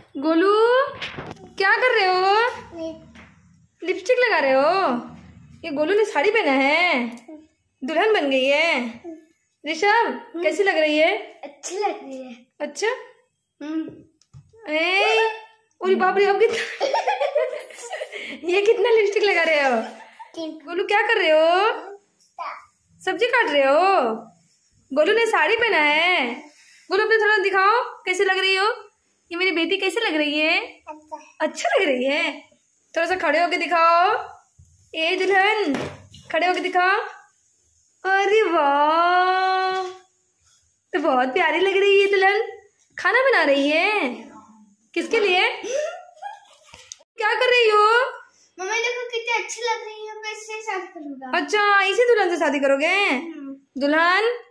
गोलू क्या कर रहे हो? लिपस्टिक लगा रहे हो? ये गोलू ने साड़ी पहना है, दुल्हन बन गई है। ऋषभ कैसी लग रही है? अच्छी लग रही है। अच्छा। अरे बाप रे, अब कितना ये कितना लिपस्टिक लगा रहे हो? गोलू क्या कर रहे हो? सब्जी काट रहे हो? गोलू ने साड़ी पहना है। गोलू अपने थोड़ा दिखाओ कैसी लग रही हो? ये मेरी बेटी कैसी लग रही है? अच्छा लग रही है। थोड़ा सा खड़े होके दिखाओ। ए दुल्हन खड़े होके दिखाओ। अरे वाह, तो बहुत प्यारी लग रही है दुल्हन। खाना बना रही है किसके लिए? क्या कर रही हो? मम्मी देखो कितनी अच्छी लग रही है, मैं इससे शादी करूंगा। अच्छा, इसी दुल्हन से शादी करोगे? दुल्हन